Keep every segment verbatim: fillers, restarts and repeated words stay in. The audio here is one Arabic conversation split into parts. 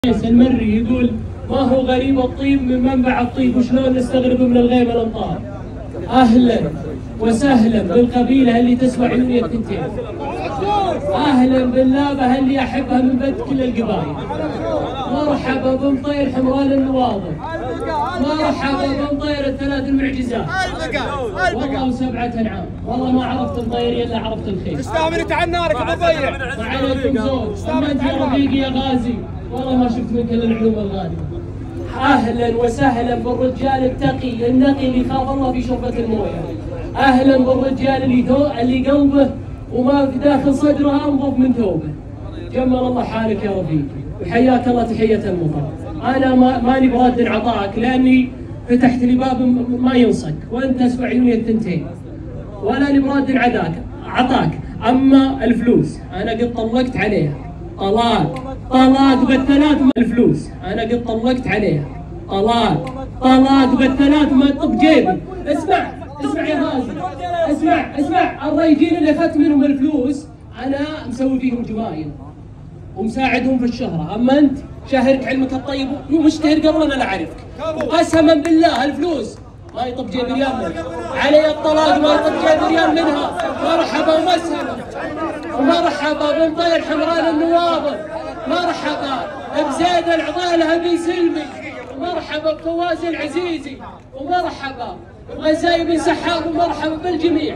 المري يقول ما هو غريب الطيب من منبع الطيب وشلون نستغرب من الغيم الامطار. اهلا وسهلا بالقبيله اللي تسوى عيوني التنتين. اهلا باللابه اللي احبها من بد كل القبايل. مرحبا بمطير حمران النواظر. مرحبا بمطير الثلاث المعجزات. والله وسبعه انعام، والله ما عرفت مطيري الا عرفت الخير. استعملت عن نارك ابو ضيع. وعليكم زوج، اما انت يا رفيقي يا غازي والله ما شفت منك الا العلوم الغاليه. اهلا وسهلا بالرجال التقي النقي اللي يخاف الله في شربة المويه. اهلا بالرجال اللي ثو... اللي قلبه وما في داخل صدره انظف من ثوبه. جمل الله حالك يا رفيقي وحياك الله تحيه المطر. انا ما ماني براد عطاك لاني فتحت لي باب ما ينصك وانت اسوى عيوني الثنتين. ولا لي براد عداك عطاك، اما الفلوس انا قد طلقت عليها. طلاق طلاق بالثلاث الفلوس انا قد طلقت عليها. طلاق طلاق بالثلاث ما طب جيبي. اسمع اسمع يا غازي، اسمع اسمع الريجين اللي اخذت منهم الفلوس انا مسوي فيهم جمايل ومساعدهم في الشهره، اما انت شاهرك علمك الطيب ومشتهر قبل انا لا اعرفك. وقسما بالله الفلوس ما يطب جيب ريال منها، علي الطلاق ما يطب جيب ريال منها. مرحبا ومسهلا ومرحبا بمطير حمران النواظر. مرحبا بزيد العضاله ابي سلمي. ومرحبا بفواز العزيزي. ومرحبا بغزاي بن سحاب. ومرحبا بالجميع.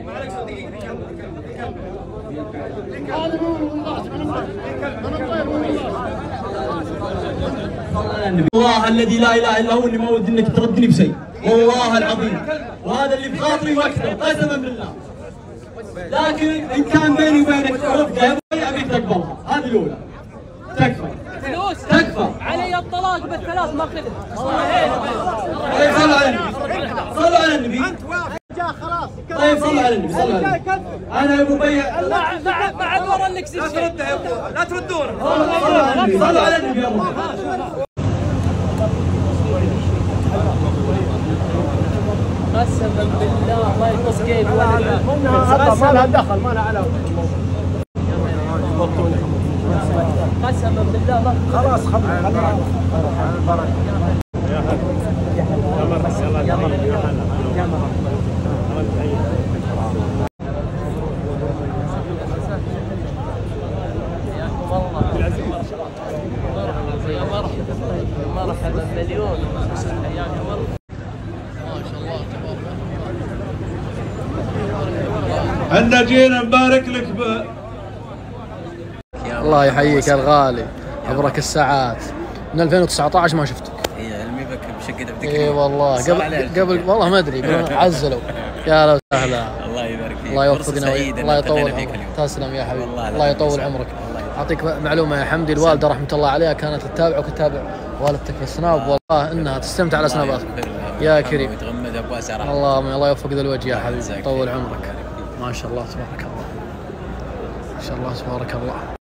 والله الذي لا اله الا هو اني ما ودي انك تردني بشيء، والله العظيم، وهذا اللي بخاطري واكثر قسما بالله. لكن ان كان بيني وبينك رفقه ابيك تقبلها، هذه الاولى. تكفى فلوس تكفى علي الطلاق بالثلاث ماخذها. طيب صلوا على النبي، صلوا على النبي. طيب صلوا على النبي، صلوا على النبي. انا يا ابو بيع بعد بعد ورا اللكسس لا ترده يا ابو، لا تردونه. صلوا على النبي، صلوا على النبي يا ابو. قسما بالله ما يقص كيف ما لها دخل، ما لها علاقه. قسما بالله ما خلاص خلاص مرحبا مليون. احنا جينا نبارك لك ب... الله يحييك يا الغالي، عبرك الساعات من ألفين وتسعة عشر ما شفتك. اي علمي بك بشقة بتكلم. اي والله قبل قبل والله ما ادري عزلوا. يا لو سهلا. الله يبارك فيك. الله يوفقنا الله يطول عمرك. اليوم. تسلم يا حبيبي، الله يطول عمرك. اعطيك معلومه يا حمدي، الوالده رحمه الله عليها كانت تتابعك وتتابع والدتك في السناب، والله انها تستمتع على سناباتك يا كريم. ويتغمد بواسع رحمة. الله الله يوفق ذا الوجه يا حبيبي، طول عمرك. ما شاء الله تبارك الله، ما شاء الله تبارك الله.